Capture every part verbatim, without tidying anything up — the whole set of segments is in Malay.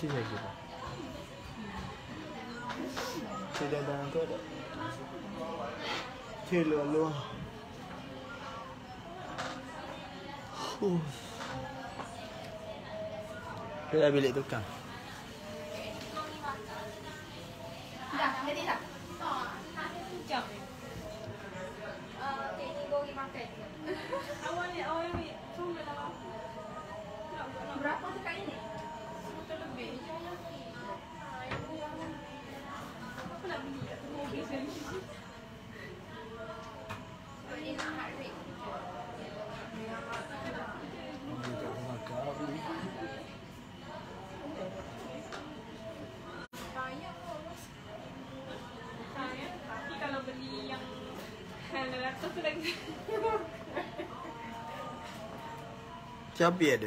Itu saya kira. Tidak ada tu ada. Tidak luar. Uh. Dia bilik tukang. Dah, jadi tak? Jom. Uh, ini go pergi makan. Awal ni, awal ni. Cuma dah. Berapa tu kat ini? Satu lebih. Apa nak beli kat mobil sini? Ini nak hari. Tapi kalau beli yang ratus tu lagi. Siapa ada?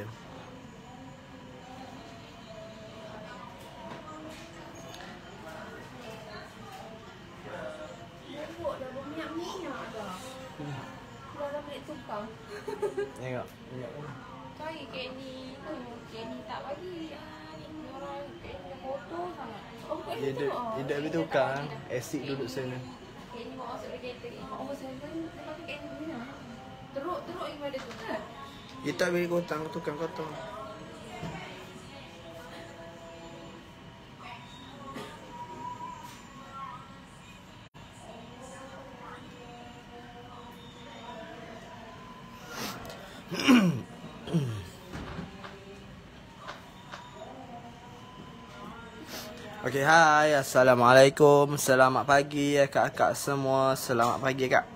Tengok. Cari Kenny tu. Kenny tak bagi. Ini orang Kenny kotor sangat. Oh, Dia duduk, dia duduk habis tukang. Asyik duduk sana. Kenny bawa masuk ke kereta. Oh, saya pun lepas tu Kenny mana? Teruk, teruk daripada tu kan? Dia tak beri kotang, tukang kotong. Okey, hai. Assalamualaikum. Selamat pagi ya kak-kak semua. Selamat pagi kak.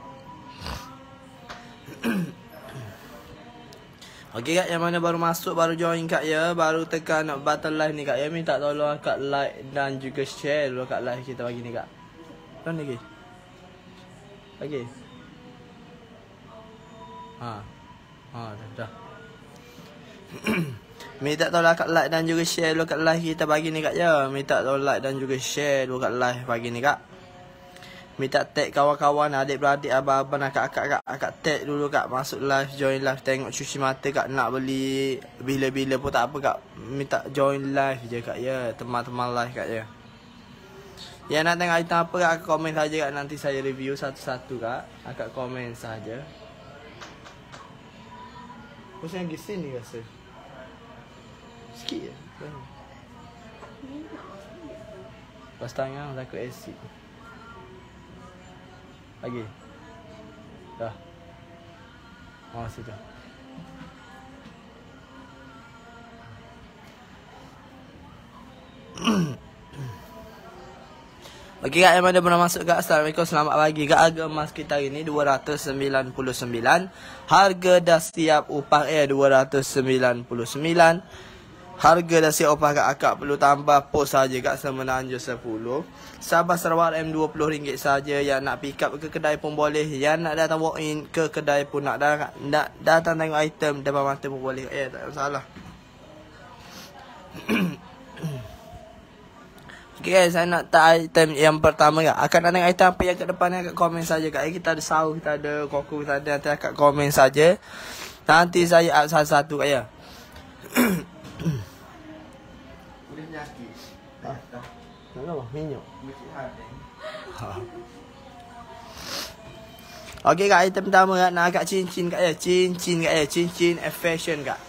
Okey kak, yang mana baru masuk, baru join kak ya, baru tekan button live ni kak ya, minta tolong kak like dan juga share dulu kak live kita pagi ni kak. Mana lagi? Lagi. Ha. Ha dah. dah. Minta tolong kat like dan juga share dulu kat live kita pagi ni kak ya. Minta tolong like dan juga share dulu kat live pagi ni kak. Minta tag kawan-kawan, adik-beradik, abang-abang, akak-akak, akak tag dulu kak. Masuk live, join live, tengok cuci mata kak. Nak beli bila-bila pun tak apa kak. Minta join live je kak ya. Teman-teman live kak ya. Yang nak tengok item apa kak, akak komen saja kak. Nanti saya review satu-satu kak. Akak komen saja. Kau yang gisin ni rasa sikit je. Lepas tangan takut asid. Lagi. Dah. Oh, sudah. Okey kak, yang mana pernah masuk kak, Assalamualaikum, selamat pagi kak. Harga emas kita hari ni dua ratus sembilan puluh sembilan. Harga dah siap upah eh dua ratus sembilan puluh sembilan. Harga dah siap upah kak, akak perlu tambah post saja kak, semenanjung sepuluh. Sabah Sarawak M dua puluh ringgit saja. Yang nak pick up ke kedai pun boleh. Yang nak datang walk in ke kedai pun nak datang, nak datang tengok item depan mata pun boleh. Eh tak ada masalah. Okay guys, saya nak tak item yang pertama kak. Akan nak tengok item apa yang kat depan ni, akak komen saja kak. Eh, kita ada saus, kita ada koko, kita ada, nanti akak komen saja. Nanti saya up satu-satu kak ya. Boleh nyaki. Dah, dah. Nak minyak. Ha. Okey kak, item pertama kak, nak akak cincin kak ya. Cincin kak ya, cincin fashion kak.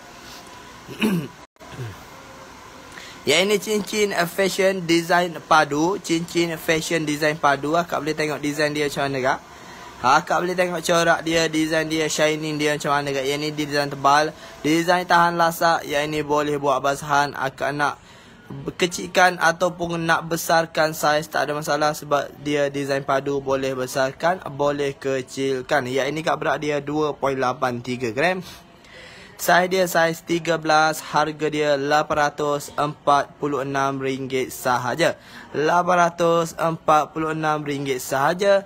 Ya, ini cincin fashion design padu. Cincin fashion design padu. Akak boleh tengok design dia macam mana kak. Akak boleh tengok corak dia, design dia, shining dia macam mana kak. Yang ini design tebal, design tahan lasak. Yang ini boleh buat basahan. Akak nak kecilkan ataupun nak besarkan saiz, tak ada masalah. Sebab dia design padu, boleh besarkan, boleh kecilkan. Yang ini kak berat dia dua perpuluhan lapan tiga gram. Saiz dia saiz tiga belas. Harga dia lapan ratus empat puluh enam ringgit sahaja. lapan ratus empat puluh enam ringgit sahaja.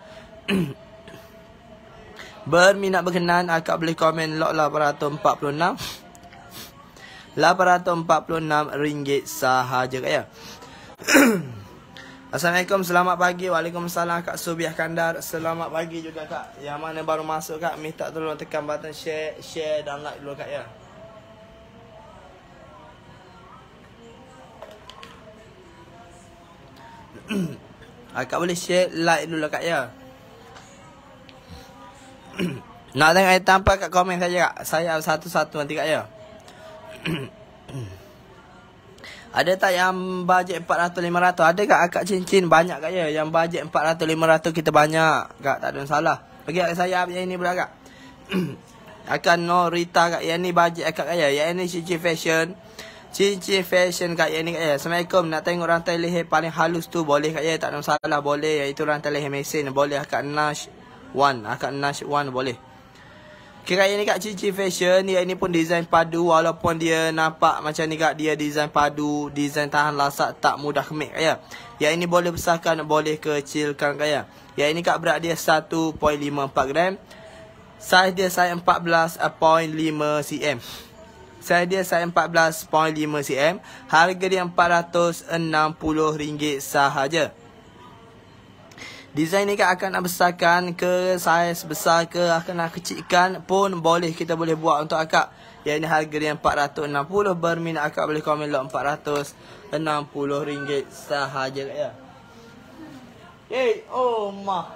Berminat berkenan, akak boleh komen lot lapan ratus empat puluh enam. lapan ratus empat puluh enam ringgit sahaja kak ya. Assalamualaikum, selamat pagi. Waalaikumsalam kak Subiah Kandar. Selamat pagi juga kak. Yang mana baru masuk kak, minta tolong tekan button share, share dan like dulu kak ya. Akak boleh share like dulu kak ya. Nak tengok ayat tanpa kat komen saja kak. Saya satu-satu nanti kak ya. Ada tak yang bajet empat ratus lima ratus? Ada kak akak cincin banyak kak ya. Yang bajet empat ratus lima ratus kita banyak kak. Tak ada masalah. Bagi akak saya yang ini pula kak. Akan no Rita kak. Yang ni bajet akak kak ya. Yang ni cincin fashion. Cincin fashion kak yang ni kak ya. Assalamualaikum. Nak tengok rantai leher paling halus tu boleh kak ya. Tak ada masalah boleh. Iaitu rantai leher mesin. Boleh akak Nash One. Akak Nash One boleh. Kira yang ni kak cincin fashion. Yang ni pun design padu. Walaupun dia nampak macam ni kak. Dia design padu. Design tahan lasak. Tak mudah kemik kak ya. Yang ini boleh besarkan. Boleh kecilkan kak ya. Yang ini kak berat dia satu perpuluhan lima empat gram. Saiz dia saiz empat belas perpuluhan lima sentimeter. Saiz dia saiz empat belas perpuluhan lima sentimeter. Harga dia empat ratus enam puluh ringgit sahaja. Design ni kak akan nak besarkan ke saiz besar ke akan nak kecilkan pun boleh. Kita boleh buat untuk akak. Yang ni harga dia empat ratus enam puluh. Berminat akak boleh komen lot empat ratus enam puluh ringgit sahaja kak ya. Hey, oh mah.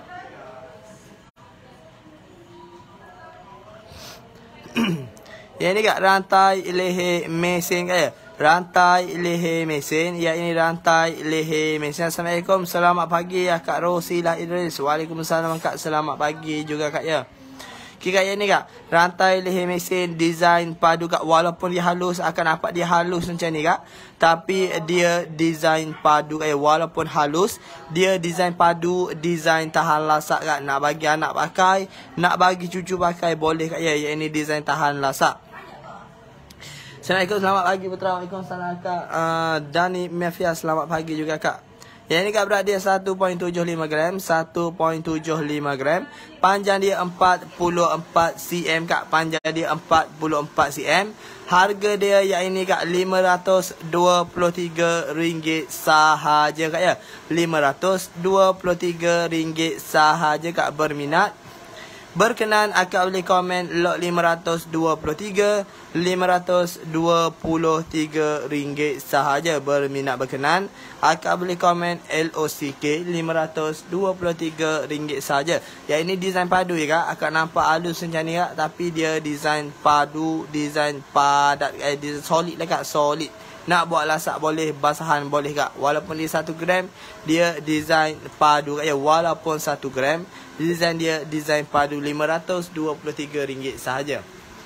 Yang ni kak rantai leher mesin kak ya. Rantai leher mesin. Yang ini rantai leher mesin. Assalamualaikum. Selamat pagi ya Kak Rosilah Idris. Waalaikumsalam Kak. Selamat pagi juga Kak ya. Kira yang ni kak. Rantai leher mesin. Design padu kak. Walaupun dia halus. Akan nampak dia halus macam ni kak. Tapi dia design padu kak. Walaupun halus. Dia design padu. Design tahan lasak kak. Nak bagi anak pakai. Nak bagi cucu pakai. Boleh kak ya. Yang ini design tahan lasak. Assalamualaikum, selamat pagi Putra. Waalaikumsalam kak. uh, Dani Mafia, selamat pagi juga kak. Yang ni kak berat dia satu perpuluhan tujuh lima gram. satu perpuluhan tujuh lima gram. Panjang dia empat puluh empat sentimeter kak. Panjang dia empat puluh empat sentimeter. Harga dia yang ini kak lima ratus dua puluh tiga ringgit sahaja kak ya. lima ratus dua puluh tiga ringgit sahaja kak. Berminat berkenan akak boleh komen lot lima ratus dua puluh tiga. lima ratus dua puluh tiga ringgit sahaja. Berminat berkenan akak boleh komen L O C K lima ratus dua puluh tiga ringgit sahaja. Yang ini design padu ya kak. Akak nampak halus macam ni kak. Tapi dia design padu. Design padat eh, design solid lah kak. Solid. Nak buat lasak boleh. Basahan boleh kak. Walaupun dia satu gram. Dia design padu kak ya. Walaupun satu gram. Design dia design padu. lima ratus dua puluh tiga ringgit sahaja.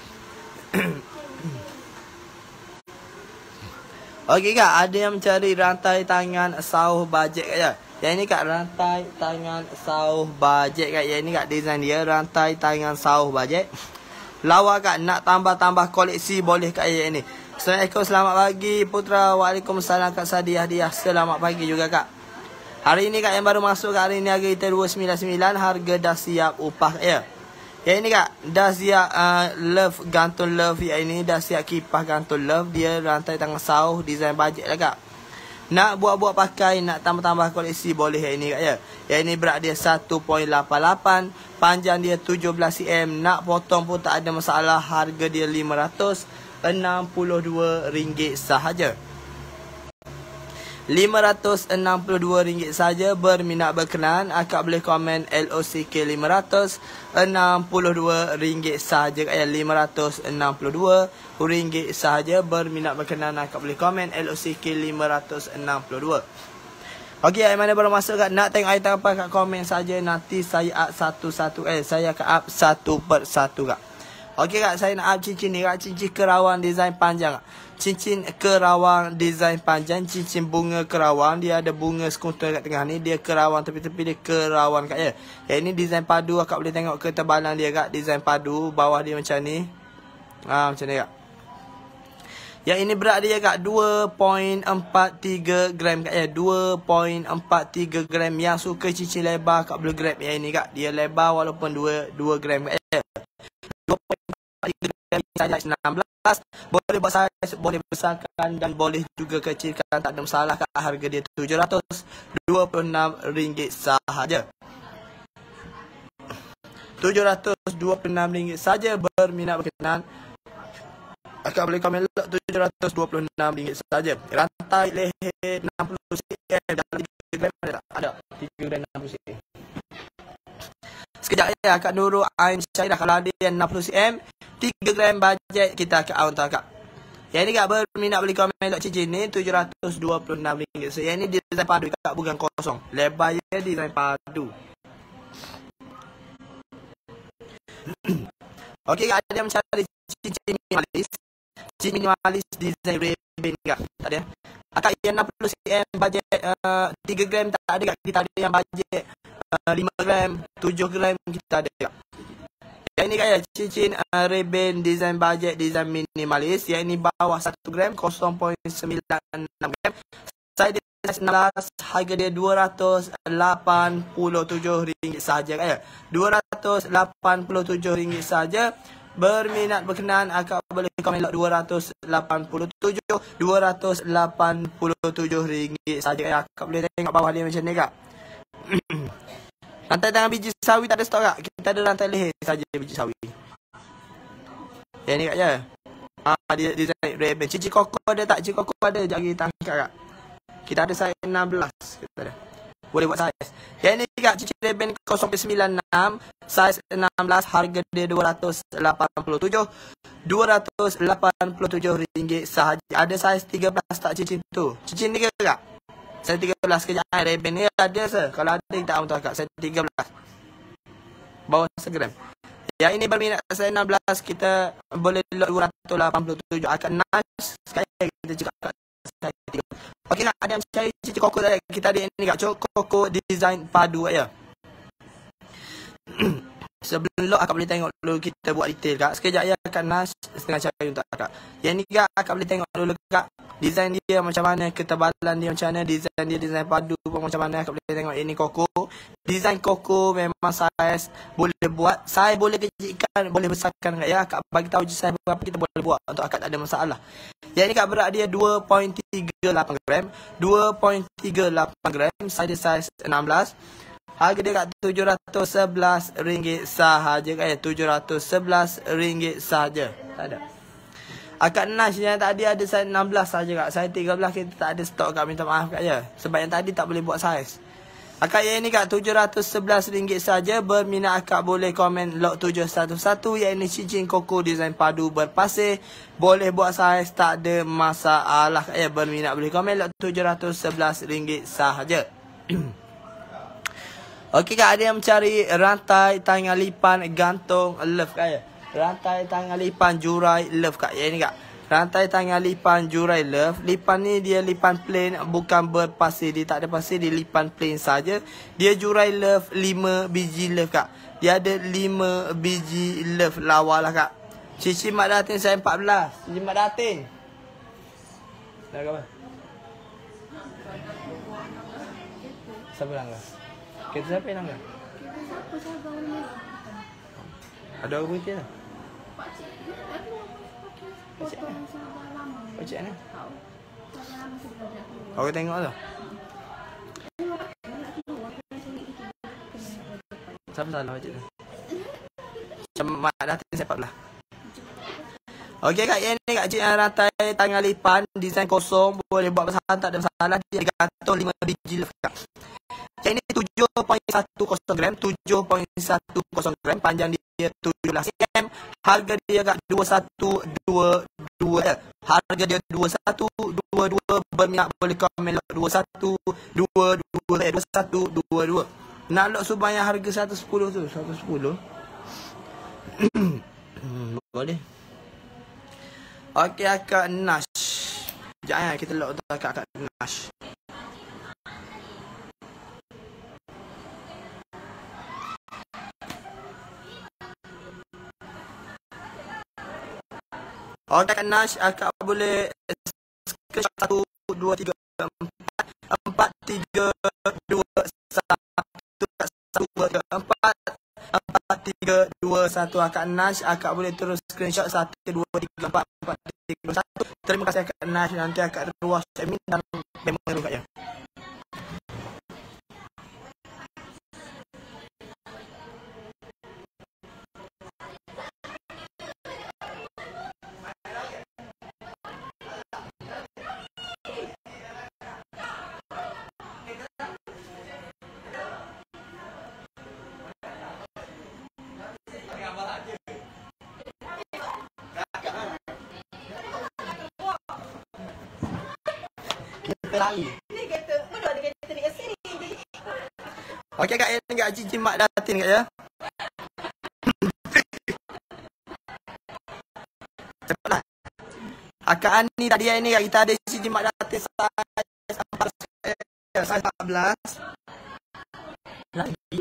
Okey kak, ada yang mencari rantai tangan sauh bajet kak ya. Yang ini kak rantai tangan sauh bajet kak. Yang ini kak design dia rantai tangan sauh bajet. Lawa kak, nak tambah-tambah koleksi boleh kak yang ini. Assalamualaikum, selamat pagi Putra. Waalaikumsalam Kak Sadiah dia. Selamat pagi juga kak. Hari ini kak yang baru masuk kak. Hari ini harga kita dua ratus sembilan puluh sembilan. Harga dah siap upah kak ya. Yang ini kak dah siap uh, love gantung love. Yang ini dah siap kipas gantung love. Dia rantai tangan sauh. Design bajet lah kak. Nak buat-buat pakai. Nak tambah-tambah koleksi boleh yang ini kak ya. Yang ini berat dia satu perpuluhan lapan lapan. Panjang dia tujuh belas sentimeter. Nak potong pun tak ada masalah. Harga dia lima ratus enam puluh dua ringgit sahaja. lima ratus enam puluh dua ringgit saja. Berminat berkenan akak boleh komen L O C K lima ratus enam puluh dua ringgit sahaja kak ya. lima ratus enam puluh dua ringgit sahaja. Berminat berkenan akak boleh komen L O C K lima ratus enam puluh dua. Okey, yang mana baru masuk kak nak tengok item apa kak komen saja. Nanti saya up satu-satu eh saya akan up satu per satu kak. Okey kak, saya nak up cincin ni kak. Cincin kerawang design panjang kak. Cincin kerawang design panjang. Cincin bunga kerawang. Dia ada bunga sekutu kat tengah ni. Dia kerawang tepi-tepi dia kerawang kak ya. Yang ini design padu. Akak boleh tengok ketebalan dia kak. Design padu. Bawah dia macam ni. Ha, macam ni kak. Yang ini berat dia kak dua perpuluhan empat tiga gram kak ya. dua perpuluhan empat tiga gram. Yang suka cincin lebar kak boleh grab yang ini kak. Dia lebar walaupun dua gram kak ya. dua perpuluhan empat tiga gram. Saiz enam belas. Boleh buat saiz, boleh besarkan dan boleh juga kecilkan. Tak ada masalah kak. Harga dia tujuh ratus dua puluh enam ringgit sahaja. tujuh ratus dua puluh enam ringgit saja. Berminat berkenan akak boleh komen tujuh ratus dua puluh enam ringgit saja. Rantai leher enam puluh sentimeter dalam tiga gram ada tak? Sekejap ya Kak Nurul Ain Syaidah. Kalau ada yang enam puluh sentimeter, tiga gram bajet kita akan on Kak. Yang ni Kak berminat beli komen elok cincin ni tujuh ratus dua puluh enam ringgit. So yang ni design padu Kak, bukan kosong. Lebar dia design padu. Okey Kak, ada yang mencari cincin minimalis. Cincin minimalis design ribbon Kak. Tak ada. Akak yang enam puluh sentimeter bajet uh, tiga gram tak ada Kak. Kita ada yang bajet uh, lima gram, tujuh gram kita ada Kak. Yang ini Kak ya, cincin uh, ribbon design bajet design minimalis. Yang ini bawah satu gram, kosong perpuluhan sembilan enam gram. Saya dia enam belas, harga dia dua ratus lapan puluh tujuh ringgit saja Kak ya. dua ratus lapan puluh tujuh ringgit saja. Berminat berkenan akak boleh komen log dua ratus lapan puluh tujuh, dua ratus lapan puluh tujuh ringgit saja ya. Akak boleh tengok bawah dia macam ni Kak. Rantai tangan biji sawi tak ada stok Kak. Kita ada rantai leher saja biji sawi. Yang ni Kak ya. Ah dia design ribbon. Cincin koko ada tak? Cincin koko ada, jap lagi tangkap Kak. Kita ada saiz enam belas kita ada. Boleh buat saiz. Yang ni Kak, cincin ribbon kosong sembilan enam, saiz enam belas, harga dia dua ratus lapan puluh tujuh. dua ratus lapan puluh tujuh ringgit sahaja. Ada saiz tiga belas tak cincin tu? Cincin ni ke Kak? Saiz tiga belas kejap ribbon ni ada sir. Kalau ada kita tahu Kak, saiz tiga belas. Bawah segram. Yang ini berminat saiz enam belas, kita boleh lot dua ratus lapan puluh tujuh. Akan nice sekali kita cakap Kak. Okey Kak, ada yang cari cincin koko tadi. Kita ada ni Kak, koko design padu ya. Sebelum lock akak boleh tengok dulu kita buat detail Kak. Sekejap ya Kak Nas setengah cari untuk akak. Yang ni Kak, akak boleh tengok dulu Kak. Design dia macam mana, ketebalan dia macam mana, design dia design padu pun macam mana. Akak boleh tengok ini koko. Design koko memang saiz boleh buat. Saiz boleh kecilkan, boleh besarkan Kak ya. Akak bagi tahu je saiz berapa kita boleh buat. Untuk akak tak ada masalah. Yang ni Kak berat dia dua perpuluhan tiga lapan gram. dua perpuluhan tiga lapan gram. Saiz dia saiz enam belas. Harga dia Kak tujuh ratus sebelas ringgit sahaja Kak ya. tujuh ratus sebelas ringgit sahaja. Tak ada. Akak Nash yang tadi ada saiz enam belas saja Kak. Saiz tiga belas kita tak ada stok Kak. Minta maaf Kak ya. Sebab yang tadi tak boleh buat saiz. Akak yang ini Kak tujuh ratus sebelas ringgit saja. Berminat akak boleh komen lot tujuh satu satu. Yang ini cincin koko design padu berpasir. Boleh buat saiz, tak ada masalah Kak ya. Berminat boleh komen lot tujuh ratus sebelas ringgit sahaja. Okey Kak, ada yang mencari rantai tangan lipan gantung love Kak ya. Rantai tangan lipan jurai love Kak. Yang ini Kak, rantai tangan lipan jurai love. Lipan ni dia lipan plain, bukan berpasir. Dia tak ada pasir, dia lipan plain saja. Dia jurai love lima biji love Kak. Dia ada lima biji love lawa lah Kak. Cici Mak Datin saya empat belas. Cici Mak Datin. Dah apa? Siapa langgar? Kita siapa yang langgar? Kita siapa sabar ni? Ada orang berhenti lah. Pakcik, tapi potong sabar lama. Pakcik mana? Tahu. Sabar lama sebenarnya. Orang tengok lah. Siapa salah pakcik tu? Macam Mak Datin saya empat belas. Okey Kak, yang ni Kak, cik rantai tangan lipan design kosong, boleh buat besar tak ada masalah. Dia gantung lima biji love Kak. Yang ini tujuh perpuluhan satu kosong gram, tujuh perpuluhan satu kosong gram, panjang dia tujuh belas sentimeter. Harga dia Kak dua satu dua dua ya. Harga dia dua satu dua dua. Berminat boleh komen lot dua satu dua dua eh dua satu dua dua. Nak lot subang yang harga seratus sepuluh tu, seratus sepuluh. Boleh. Okey akak Nash. Jangan kita lot untuk akak akak Nash. Okey akak Nash, akak boleh screenshot satu dua tiga empat empat tiga dua satu satu dua empat empat tiga dua satu akak Nash. Akak boleh terus screenshot satu dua tiga empat empat tiga dua satu. Terima kasih akak Nash. Nanti akak ruas admin dan memori Kak ya. Kita lari. Ni kereta, mana ada kereta ni kat sini. Okey kak, ini kak cincin mak datin kak ya. Cepatlah. Akak Ani tadi ni kak, kita ada cincin mak datin saiz empat belas. Lagi.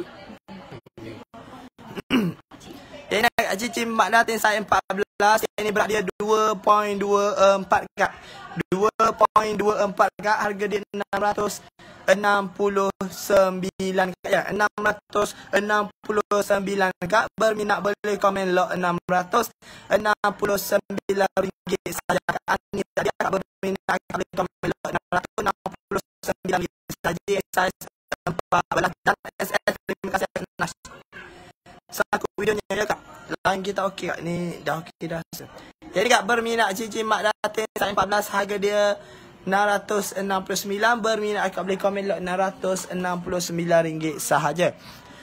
Ini kak cincin mak datin saiz empat belas. Ini berat dia dua perpuluhan dua empat kak. dua perpuluhan dua empat kak. Harga dia enam ratus enam puluh sembilan kak ya. enam ratus enam puluh sembilan kak. Berminat boleh komen lot enam ratus enam puluh sembilan ringgit saja kak. Ini tadi kak berminat kak boleh komen lot enam ratus enam puluh sembilan ringgit saja. Saiz empat belas dan S S. Terima kasih Nas. Saku videonya ya kak. Lain kita okey kak. Ni dah okey dah. Jadi kak berminat cincin mak datin saiz empat belas, harga dia enam ratus enam puluh sembilan. Berminat akak boleh komen lot enam ratus enam puluh sembilan ringgit sahaja.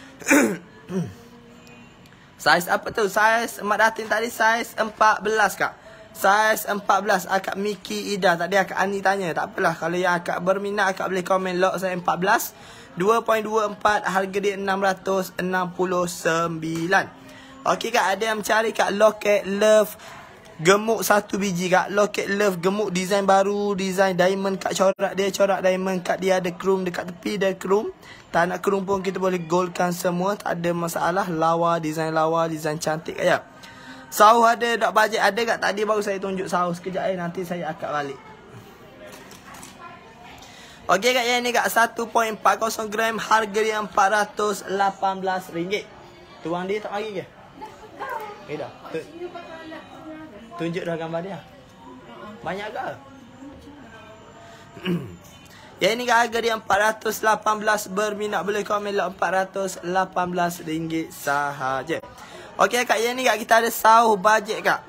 Saiz apa tu? Saiz mak datin tadi saiz empat belas kak. Saiz empat belas akak Miki Ida. Tadi akak Ani tanya. Tak apalah, kalau yang akak berminat akak boleh komen lot saiz empat belas. dua perpuluhan dua empat, harga dia enam ratus enam puluh sembilan. Okey kak, ada yang mencari kak loket love gemuk satu biji kak. Loket love gemuk design baru, design diamond kak, corak dia corak diamond kak. Dia ada chrome dekat tepi, dia chrome. Tak nak chrome pun kita boleh goldkan semua, tak ada masalah. Lawa, design lawa, design cantik kak ya. Sauh ada tak bajet ada kak? Tadi baru saya tunjuk sauh. Sekejap eh, nanti saya akak balik. Okey kak, yang ni kak satu perpuluhan empat kosong gram, harga dia empat ratus lapan belas ringgit. Tuang dia tak bagi ke? Eh dah. Tu tunjuk dah gambar dia. Banyak ke? Yang ni kak harga dia empat ratus lapan belas. Berminat boleh komen lot empat ratus lapan belas ringgit sahaja. Okey kak, yang ni kak kita ada sauh bajet kak.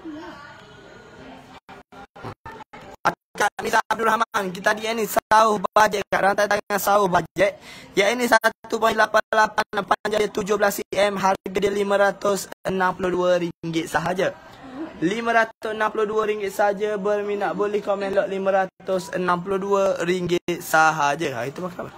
Kak Miza Abdul Rahman, kita dia ni sauh bajet kat rantai tangan sauh bajet. Yang ini satu perpuluhan lapan lapan, panjang dia tujuh belas sentimeter, harga dia lima ratus enam puluh dua ringgit sahaja. lima ratus enam puluh dua ringgit saja. Berminat boleh komen lot lima ratus enam puluh dua ringgit sahaja. Ha, itu makan apa?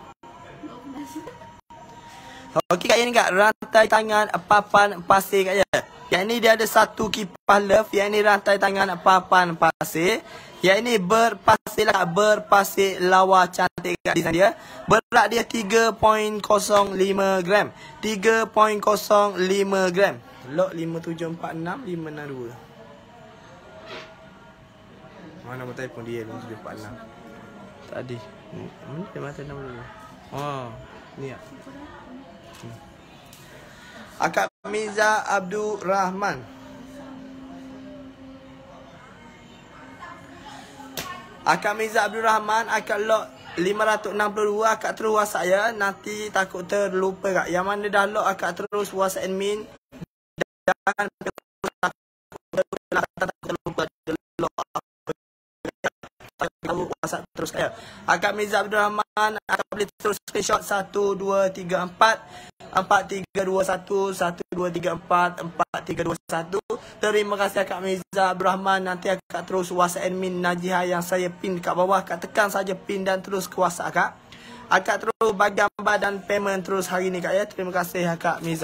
Okey kak, ini kak rantai tangan papan pasir kak ya. Yang ini dia ada satu kipas love. Yang ini rantai tangan papan pasir. Yang ini berpasir lah, berpasir lawa cantik kat design dia. Berat dia tiga perpuluhan kosong lima gram. tiga perpuluhan kosong lima gram. Lot lima tujuh empat enam lima enam dua. Mana nombor telefon dia lima tujuh empat enam. Tadi. Mana dia mata nombor dulu? Oh, ni ya. Hmm. Akak Miza Abdul Rahman. Akak Miza Abdul Rahman, akak lot lima ratus enam puluh dua. Akak terus WhatsApp ya. Nanti takut terlupa kak. Yang mana dah lot akak terus WhatsApp admin. Dan terlupa WhatsApp terus kaya. Akak Miza Abdul Rahman, akak boleh terus screenshot satu dua tiga empat empat tiga dua satu satu dua tiga empat empat tiga dua satu. Terima kasih akak Miza Abdul Rahman. Nanti akak terus WhatsApp admin Najiha yang saya pin kat bawah. Akak tekan saja pin dan terus ke WhatsApp akak. Akak terus bagi gambar dan payment terus hari ni kak ya. Terima kasih akak Miza.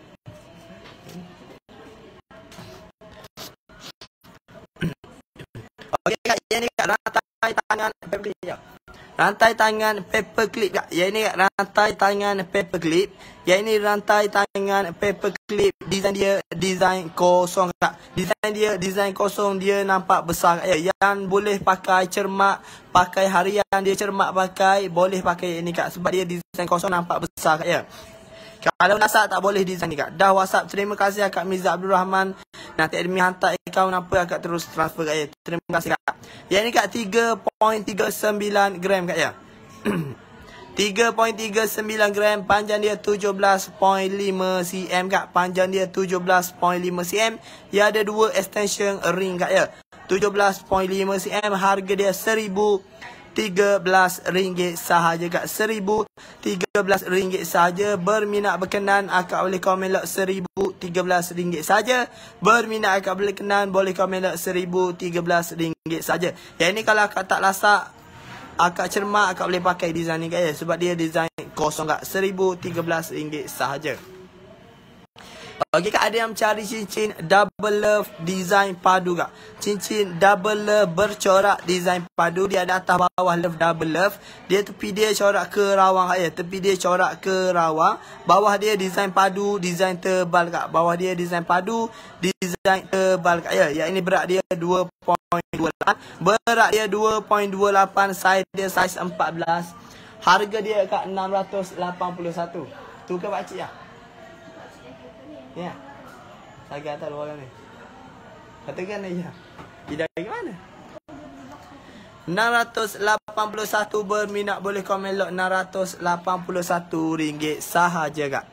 Okey kak, yang ni kak rantai tangan paperclip ya. Rantai tangan paperclip kak. Yang ni kak rantai tangan paperclip. Yang ini rantai tangan paperclip. Design dia design kosong kak. Design dia design kosong, dia nampak besar kak ya. Yang boleh pakai cermak, pakai harian, dia cermak pakai, boleh pakai ini kak. Sebab dia design kosong nampak besar kak ya. Kalau WhatsApp tak boleh design ni kak. Dah WhatsApp. Terima kasih akak Miza Abdul Rahman. Nanti admin hantar akaun apa akak terus transfer kak ya. Terima kasih kak. Yang ni kak tiga perpuluhan tiga sembilan gram kak ya. tiga perpuluhan tiga sembilan gram. Panjang dia tujuh belas perpuluhan lima sentimeter kak. Panjang dia tujuh belas perpuluhan lima sentimeter. Dia ada dua extension ring kak ya. tujuh belas perpuluhan lima sentimeter. Harga dia seribu tiga belas ringgit sahaja kak. Seribu tiga belas ringgit sahaja. Berminat berkenan akak boleh komen lot seribu tiga belas ringgit saja. Berminat akak boleh kenan boleh komen lot seribu tiga belas ringgit saja. Yang ini kalau akak tak lasak akak cermat akak boleh pakai design ni kak ya. Sebab dia design kosong kak. seribu tiga belas ringgit sahaja. Okey kak, ada yang mencari cincin double love design padu kak. Cincin double love bercorak design padu. Dia ada atas bawah love double love. Dia tepi dia corak ke rawang kak ya. Tepi dia corak ke rawang. Bawah dia design padu, design tebal kak. Bawah dia design padu, design tebal kak ya. Yang ini berat dia dua perpuluhan dua lapan. Berat dia dua perpuluhan dua lapan. Saiz dia saiz empat belas. Harga dia kak enam ratus lapan puluh satu. Tu ke pakcik lah. Ya. Saya atas dua orang ni. Katakan aja. Dia dari mana? enam ratus lapan puluh satu berminat boleh komen lot enam ratus lapan puluh satu ringgit sahaja kak.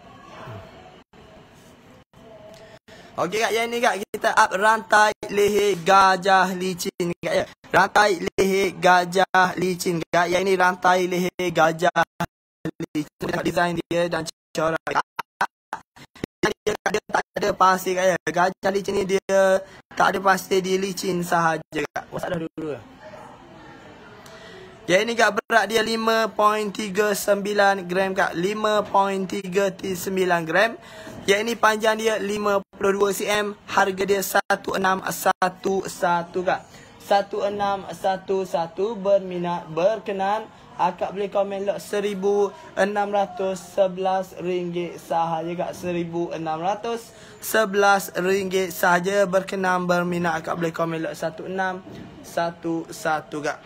Okey kak, yang ni kak kita up rantai leher gajah licin kak ya. Rantai leher gajah licin kak. Yang ni rantai leher gajah licin. Design dia dan corak kak. Dia, dia tak ada pasir kak ya. Gajah licin ni dia tak ada pasir, dia licin sahaja kak. Wasak dah dulu lah. Yang ini kak berat dia lima perpuluhan tiga sembilan gram kak. lima perpuluhan tiga sembilan gram. Yang ini panjang dia lima puluh dua sentimeter. Harga dia satu enam satu satu kak. satu enam satu satu. Berminat berkenan akak boleh komen lot seribu enam ratus sebelas ringgit sahaja kak. seribu enam ratus sebelas ringgit sahaja. Berkenan berminat akak boleh komen lot satu enam satu satu kak.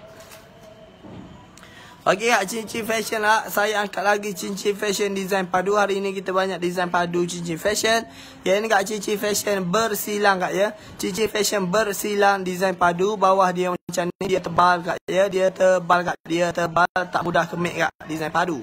Okey kak, cincin fashion lah. Saya angkat lagi cincin fashion design padu. Hari ini kita banyak design padu cincin fashion. Yang ini kak cincin fashion bersilang kak ya. Cincin fashion bersilang design padu. Bawah dia macam ni, dia tebal kak ya. Dia tebal kak, dia tebal, tak mudah kemik kak, design padu.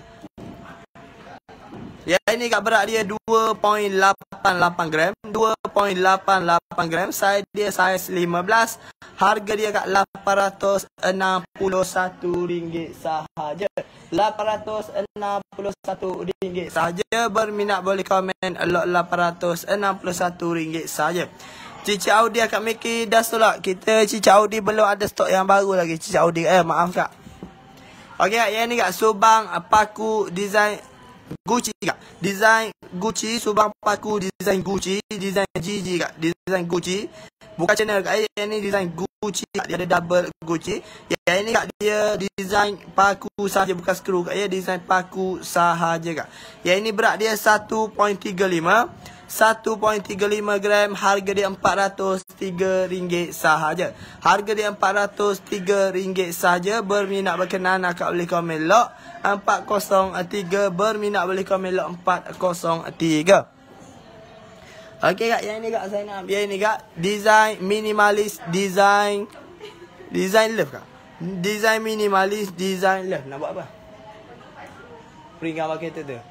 Yang ini kak berat dia dua perpuluhan lapan lapan gram. dua perpuluhan lapan lapan gram. Saiz dia saiz lima belas. Harga dia kat lapan ratus enam puluh satu ringgit sahaja. lapan ratus enam puluh satu ringgit sahaja. Berminat boleh komen lot lapan ratus enam puluh satu ringgit sahaja. Cincin Audi akak Miki dah tolak. Kita cincin Audi belum ada stok yang baru lagi. Cincin Audi eh maaf kak. Okey kak, yang ni kak subang paku design Gucci kak. Design Gucci, subang paku design Gucci, design G G kak. Design Gucci. Bukan channel kak, yang ni design Gucci kak. Dia ada double Gucci. Yang ini kak dia design paku sahaja, bukan skru kak ya. Design paku sahaja kak. Yang ini berat dia satu perpuluhan tiga lima. satu perpuluhan tiga lima gram. Harga dia empat ratus tiga ringgit sahaja. Harga dia empat ratus tiga ringgit sahaja. Berminat berkenan akak boleh komen lot empat kosong tiga. Berminat boleh komen lot empat kosong tiga. Okey kak, yang ni kak saya nak. Yang ni kak design minimalis, design design love kak. Design minimalis, design love. Nak buat apa? Beri gambar kereta tu.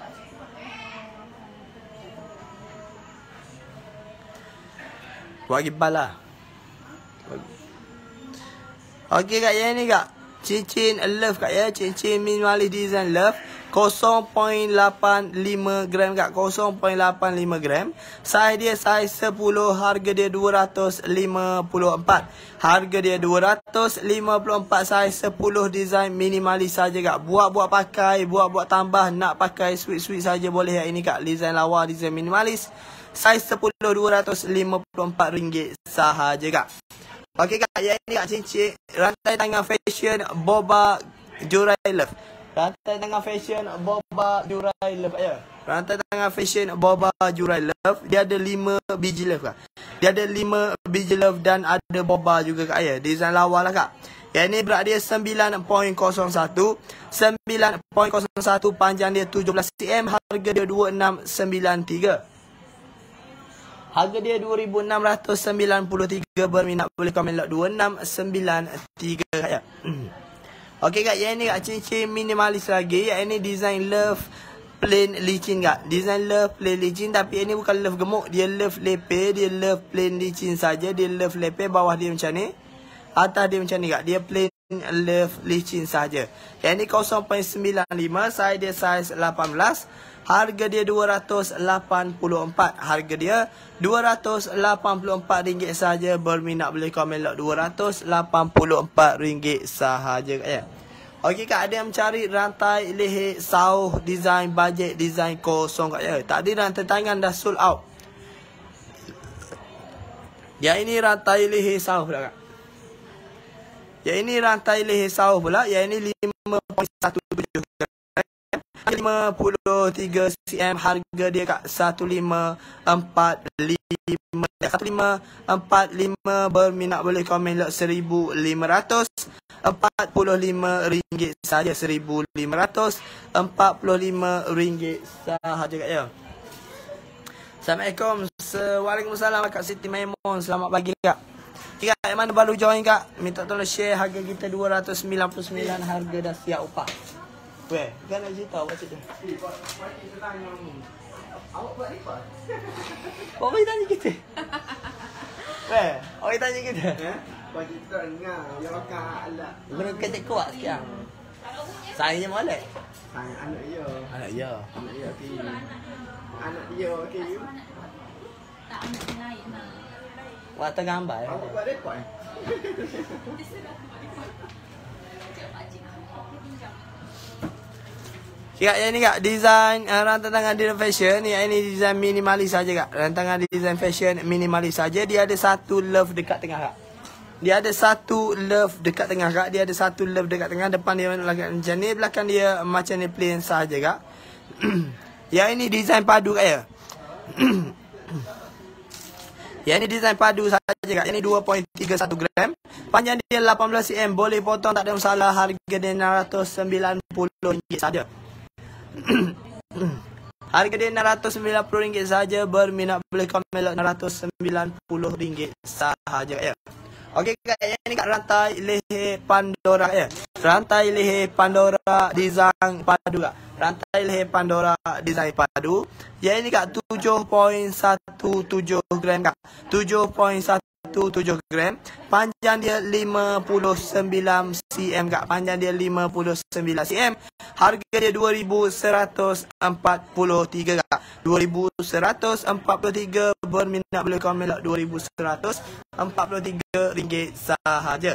Bagi bala. Okey kak, yang ni kak cincin love kak ya. Cincin minimalis design love. kosong perpuluhan lapan lima gram kak. kosong perpuluhan lapan lima gram. Saiz dia saiz sepuluh. Harga dia dua ratus lima puluh empat. Harga dia dua ratus lima puluh empat. Saiz sepuluh. Design minimalis saja kak. Buat-buat pakai, buat-buat tambah, nak pakai sweet-sweet saja boleh. Yang ini kak design lawa, design minimalis. Saiz sepuluh, dua ratus lima puluh empat ringgit sahaja kak. Okey kak, yang ini kak cincin rantai tangan fashion Boba Jurai Love. Rantai tangan fashion Boba Jurai Love ya. Rantai tangan fashion Boba Jurai Love. Dia ada lima biji love kak. Dia ada lima biji love dan ada boba juga kak ya. Design lawa lah kak. Yang ini berat dia sembilan perpuluhan kosong satu. sembilan perpuluhan kosong satu. Panjang dia tujuh belas sentimeter. Harga dia dua enam sembilan tiga. Harga dia dua ribu enam ratus sembilan puluh tiga. Berminat boleh komen lot dua enam sembilan tiga kak ya. Okey kak, yang ni kak cincin minimalis lagi. Yang ini design love plain licin kak. Design love plain licin, tapi ini bukan love gemuk. Dia love lepe. Dia love plain licin saja. Dia love lepe. Bawah dia macam ni, atas dia macam ni kak. Dia plain love licin saja. Yang ini kosong perpuluhan sembilan lima. Saiz dia saiz lapan belas. Harga dia dua ratus lapan puluh empat. Harga dia dua ratus lapan puluh empat ringgit sahaja. Berminat boleh komen lot dua ratus lapan puluh empat ringgit sahaja kak ya. Okey kak, ada yang mencari rantai leher sauh design bajet design kosong kak ya. Tak ada rantai tangan dah sold out. Yang ini rantai leher sauh pula kak. Yang ini rantai leher sauh pula. Yang ini lima perpuluhan satu tujuh lima puluh tiga sentimeter. Harga dia kak satu lima empat lima satu lima empat lima. Berminat boleh komen lot seribu lima ratus empat puluh lima ringgit saja. Seribu lima ratus empat puluh lima ringgit sahaja kak ya. Assalamualaikum. Waalaikumsalam Kak Siti Maimun. Selamat pagi kak. Kak, yang mana baru join kak, minta tolong share. Harga kita dua ratus sembilan puluh sembilan. Harga dah siap upah. Weh, kan nak cerita awak cerita. Awak buat lipat. Awak boleh tanya kita. Weh, awak tanya kita. Eh? Bagi tengah, ya kak alat. Guna ketik kuat sekian. Saya je molek. Saya anak dia. Anak ya. Anak dia okey. Anak dia okey. Tak anak yang lain lah. Awak tengah gambar. Awak buat repot eh? Kak, yang ni kak, design uh, rantai tangan design fashion. Yang ini design minimalis saja kak. Rantai tangan design fashion minimalis saja. Dia ada satu love dekat tengah kak. Dia ada satu love dekat tengah kak. Dia ada satu love dekat tengah. Depan dia macam ni, belakang dia macam ni plain saja kak. Yang ini design padu kak ya. Yang ini design padu saja kak. Yang ini dua perpuluhan tiga satu gram. Panjang dia lapan belas sentimeter. Boleh potong, tak ada masalah. Harga dia enam ratus sembilan puluh ringgit saja. Harga dia enam ratus sembilan puluh ringgit saja. Berminat boleh komen enam ratus sembilan puluh ringgit sahaja ya. Okey kak, yang ni kak rantai leher Pandora ya. Rantai leher Pandora design padu kak. Rantai leher Pandora design padu. Yang ini kak tujuh perpuluhan satu tujuh gram kak. tujuh perpuluhan satu tujuh gram. Panjang dia lima puluh sembilan sentimeter kak. Panjang dia lima puluh sembilan sentimeter. Harga dia dua ribu seratus empat puluh tiga kak. dua ribu seratus empat puluh tiga. Berminat boleh komen lah dua ribu seratus empat puluh tiga ringgit sahaja.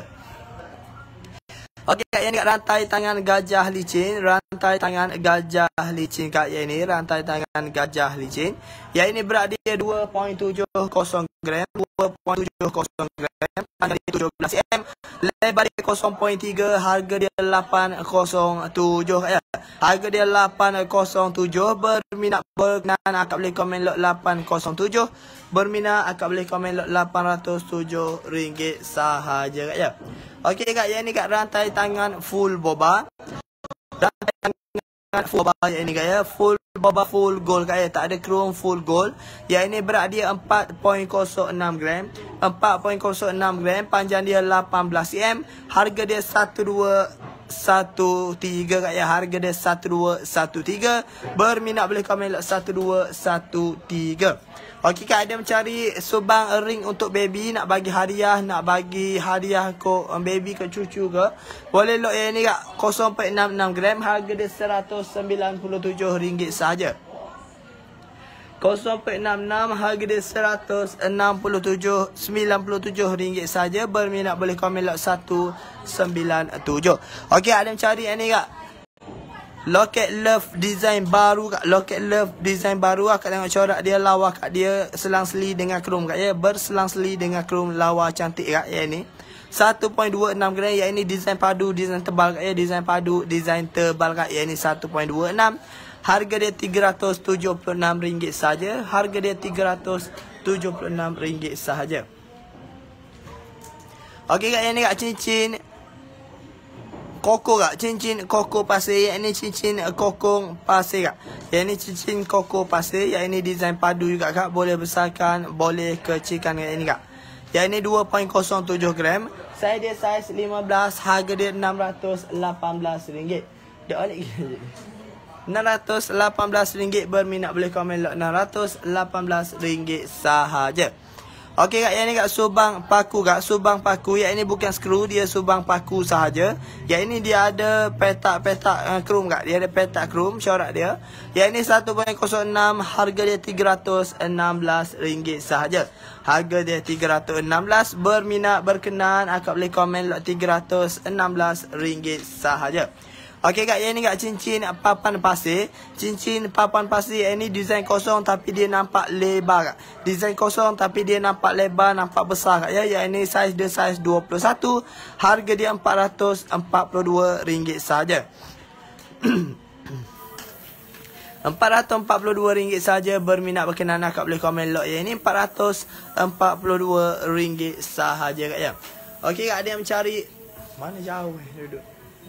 Okey kak, yang ni kak rantai tangan gajah licin. Rantai tangan gajah licin kak. Yang ini rantai tangan gajah licin. Yang ini berat dia dua perpuluhan tujuh kosong gram. dua perpuluhan tujuh kosong gram. Panjang dia tujuh belas sentimeter. Lebar dia kosong perpuluhan tiga. Harga dia lapan kosong tujuh kak ya. Harga dia lapan kosong tujuh. Berminat berkenan akak boleh komen lot lapan kosong tujuh. Berminat akak boleh komen lot lapan ratus tujuh ringgit sahaja kak ya. Okey kak, yang ni kak rantai tangan full boba. Rantai tangan full boba yang ni kak ya. Full boba full gold kak ya. Tak ada chrome, full gold. Yang ini berat dia empat perpuluhan kosong enam gram. empat perpuluhan kosong enam gram. Panjang dia lapan belas sentimeter. Harga dia satu dua satu tiga kak ya. Harga dia satu dua satu tiga. Berminat boleh komen lot satu dua satu tiga. Okey kak, ada mencari subang ring untuk baby. Nak bagi hadiah. Nak bagi hadiah ke baby ke cucu ke. Boleh lot yang ni kak. kosong perpuluhan enam enam gram. Harga dia seratus sembilan puluh tujuh ringgit sahaja. kosong perpuluhan enam enam. Harga dia seratus enam puluh tujuh sembilan puluh tujuh ringgit saja. Berminat boleh komen lot satu sembilan tujuh. Okey, ada mencari yang ni kak. Loket love design baru kak. Loket love design baru. Akak tengok corak dia, lawa kak dia. Selang-seli dengan krom kak ya. Berselang-seli dengan krom, lawa cantik kak ya ni. satu perpuluhan dua enam gram. Yang ini design padu, design tebal kak ya. Design padu, design tebal kak. Yang ini satu perpuluhan dua enam. Harga dia tiga ratus tujuh puluh enam ringgit saja. Harga dia tiga ratus tujuh puluh enam ringgit sahaja. Okey kak, yang ni kak cincin koko kak. Cincin koko pasir. Yang ni cincin kokong pasir kak. Yang ni cincin koko pasir. Yang ini design padu juga kak. Boleh besarkan, boleh kecilkan kak ini kak. Yang ini dua perpuluhan kosong tujuh gram. Saya dia saiz lima belas. Harga dia enam ratus lapan belas ringgit. Dah balik enam ratus lapan belas ringgit. Berminat boleh komen lot enam ratus lapan belas ringgit sahaja. Okey kak, yang ni kak subang paku kak, subang paku. Yang ini bukan skru, dia subang paku sahaja. Yang ini dia ada petak-petak uh, krom kak, dia ada petak krom corak dia. Yang ini satu perpuluhan kosong enam, harga dia tiga ratus enam belas ringgit sahaja. Harga dia tiga ratus enam belas, berminat berkenan akak boleh komen lot tiga ratus enam belas ringgit sahaja. Okey kak, yang ni kak cincin papan pasir. Cincin papan pasir yang ni design kosong tapi dia nampak lebar kak. Design kosong tapi dia nampak lebar, nampak besar kak ya. Yang ni saiz dia saiz dua puluh satu. Harga dia empat ratus empat puluh dua ringgit saja. empat ratus empat puluh dua ringgit saja, berminat berkenan akak boleh komen lot. Yang ni empat ratus empat puluh dua ringgit sahaja kak ya. Okey kak, ada yang mencari mana jauh eh duduk.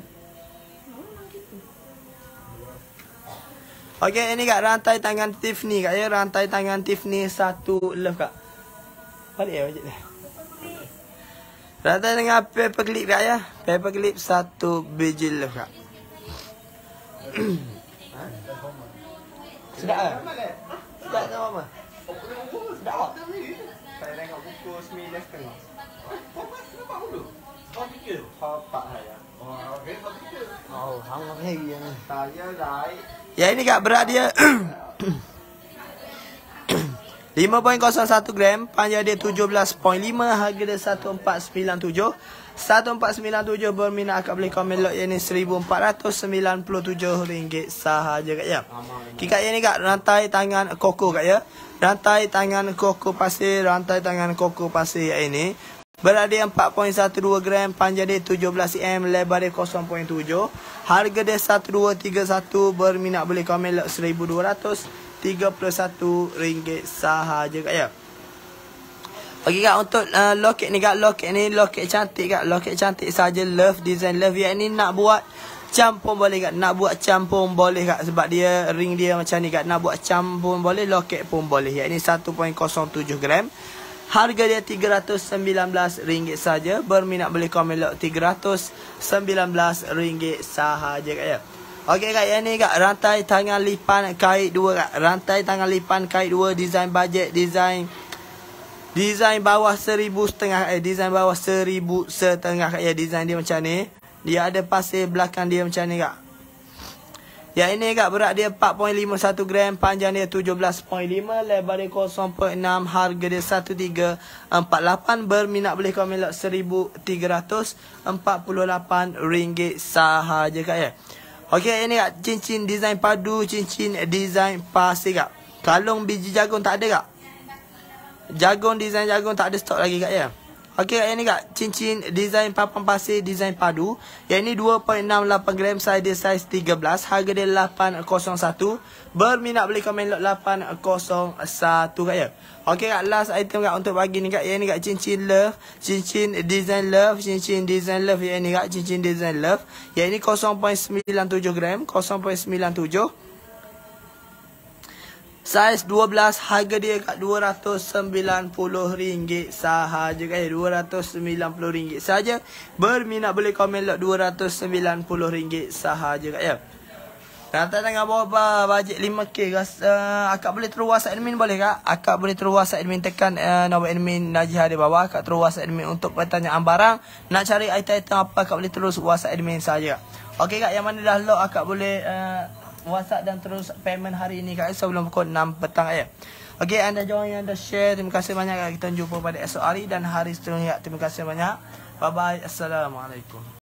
Okey, ini kak rantai tangan Tiffany kak ya. Rantai tangan Tiffany satu love kak. Balik ya macam ni. Rantai tangan paper clip kak ya. Paper clip satu biji love kak. Sedap ke? Sedap tak mama? Sedap. Saya tengok pukul sembilan setengah. Nampak dulu. Kau fikir? Bapak saya. Oh, okey, kau fikir. Oh, hang lagi yang ni. Saya right. Ya ini kak berat dia lima perpuluhan kosong satu gram, panjang dia tujuh belas perpuluhan lima, harga dia satu empat sembilan tujuh. satu empat sembilan tujuh, berminat akak boleh komen lot yang ni seribu empat ratus sembilan puluh tujuh ringgit sahaja kak ya. Okay, kak yang ni kak rantai tangan koko kak ya. Rantai tangan koko pasir, rantai tangan koko pasir yang ini. Berat dia empat perpuluhan satu dua gram, panjang dia tujuh belas sentimeter, lebar dia kosong perpuluhan tujuh. Harga dia satu dua tiga satu, berminat boleh komen lot seribu dua ratus tiga puluh satu ringgit sahaja kak ya. Okey kak, untuk uh, loket ni kak, loket ni loket cantik kak, loket cantik saja, love design love. Yang ni nak buat cam pun boleh kak, nak buat cam pun boleh kak, sebab dia ring dia macam ni kak. Nak buat cam pun boleh, loket pun boleh. Yang ni satu perpuluhan kosong tujuh gram. Harga dia tiga ratus sembilan belas ringgit saja. Berminat boleh komen lot tiga ratus sembilan belas ringgit sahaja kak ya. Okey kak, yang ni kak rantai tangan lipan kait dua kak. Rantai tangan lipan kait dua, design bajet, design design bawah seribu setengah eh design bawah seribu setengah kak ya. Design dia macam ni. Dia ada pasir belakang dia macam ni kak. Yang ini kak berat dia empat perpuluhan lima satu gram, panjang dia tujuh belas perpuluhan lima, lebar dia kosong perpuluhan enam, harga dia satu tiga empat lapan. Berminat boleh komen lot seribu tiga ratus empat puluh lapan ringgit sahaja kak ya. Okey, ini kak cincin design padu, cincin design pasir kak. Kalung biji jagung tak ada kak. Jagung, design jagung tak ada stok lagi kak ya. Okey kak, yang ni kak cincin design papan pasir, design padu. Yang ini dua perpuluhan enam lapan gram, saiz dia saiz tiga belas, harga dia lapan kosong satu. Berminat boleh komen lot lapan kosong satu kak ya. Okey kak, last item kak untuk pagi ni kak. Yang ni kak cincin love, cincin design love, cincin design love. Yang ni kak cincin design love. Yang ini kosong perpuluhan sembilan tujuh gram, kosong perpuluhan sembilan tujuh. Saiz dua belas, harga dia kat dua ratus sembilan puluh ringgit sahaja guys. dua ratus sembilan puluh ringgit saja. Berminat boleh komen lot dua ratus sembilan puluh ringgit sahaja guys ya. Rantai tangan bawah bajet lima K guys. Uh, akak boleh terus WhatsApp admin boleh kak? Akak boleh terus WhatsApp admin, tekan uh, nombor admin Najihah di bawah. Akak terus WhatsApp admin untuk pertanyaan barang. Nak cari item-item apa, akak boleh terus WhatsApp admin saja. Okey kak, yang mana dah lock akak boleh uh, WhatsApp dan terus payment hari ini kak sebelum pukul enam petang ya. Okey, anda join, anda share. Terima kasih banyak kak. Kita jumpa pada esok hari dan hari seterusnya. Terima kasih banyak. Bye bye. Assalamualaikum.